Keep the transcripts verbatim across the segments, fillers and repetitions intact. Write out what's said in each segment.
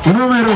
número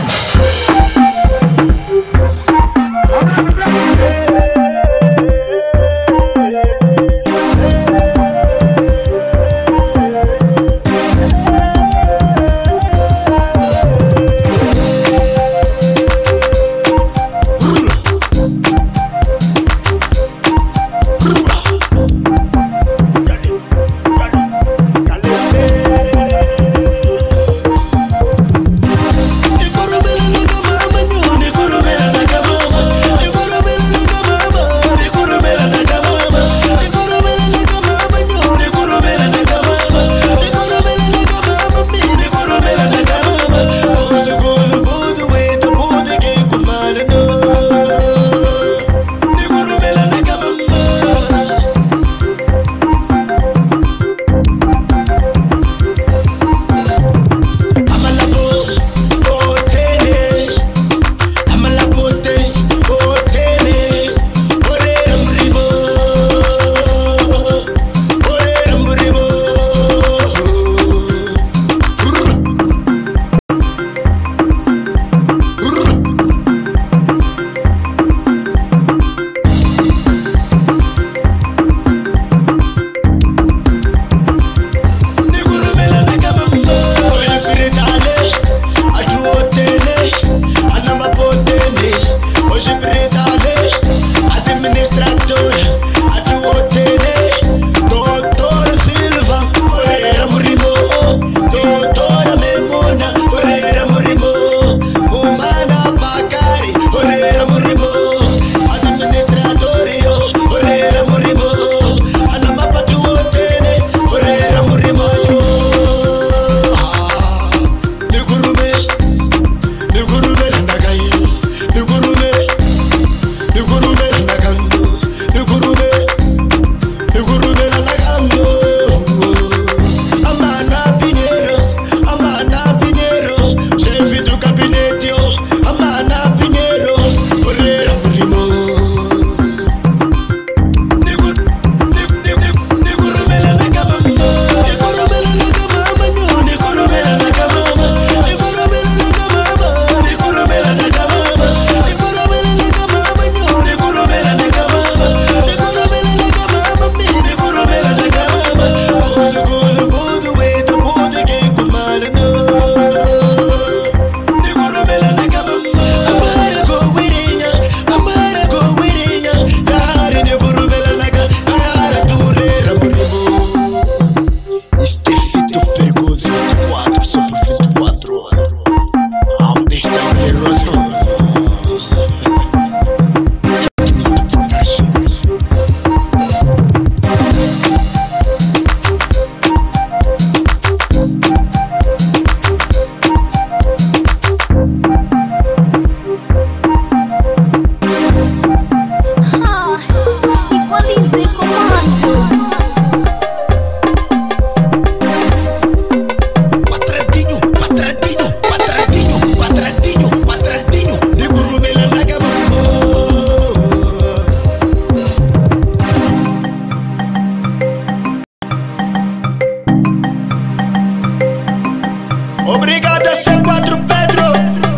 Obrigado a C quatro Pedro.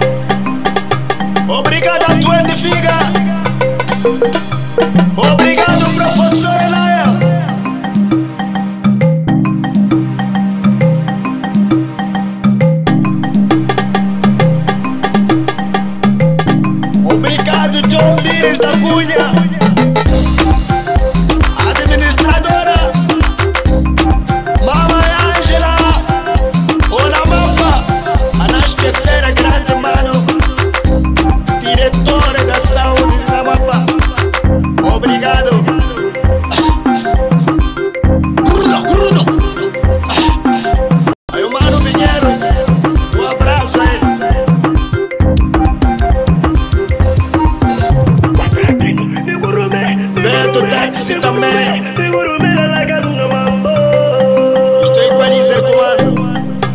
Obrigado a Twenty Figa. Obrigado professor Elael. Obrigado John Lires da Cunha. Administradora Mama Angela. Olá mapa. A não esquecer a grande mano, diretora da saúde da mapa. Obrigado. Bruno, Bruno. Aí o Mano Pinheiro. Um abraço aí. Beto Táxi também. Estou equalizer comando.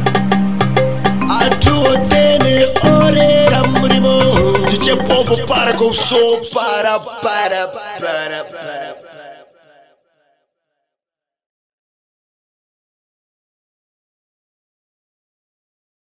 A tua tene orelha murimo. D J Pombo para com o som. Para, para, para, para.